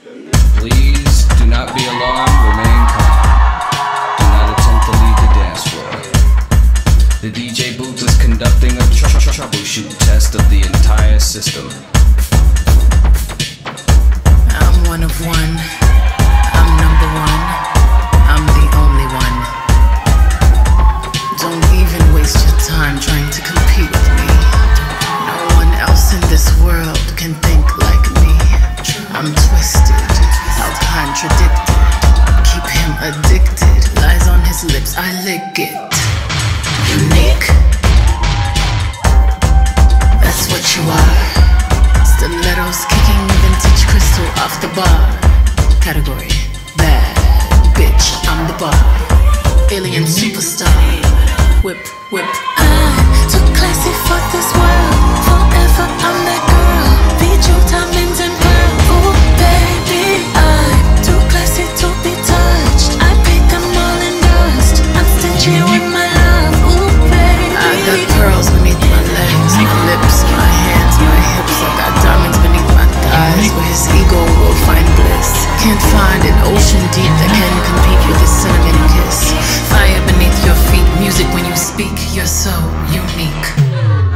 Please do not be alarmed, remain calm. Do not attempt to leave the dance floor. The DJ booth is conducting a troubleshoot test of the entire system. I'm one of one. I'm number one. I'm the only one. Don't even waste your time trying to compete with me. No one else in this world can think like me. I'm twisted, how contradicted. Keep him addicted. Lies on his lips, I lick it. Unique. That's what you are. Stilettos kicking vintage crystal off the bar. Category, bad bitch, I'm the bar. Alien superstar. Whip, whip. I'm too classy for this world. Forever I'm that girl. Beat diamonds and pearl. Ooh, baby, I'm too classy to be touched. I paint them all in dust. I'm stingy with my love. Ooh, baby, I got pearls beneath my legs, my lips, my hands, my hips. I got diamonds beneath my thighs, where his ego will find bliss. Can't find an ocean deep that can compete with his cinnamon kiss. Fire beneath your feet, music when you speak. You're so unique.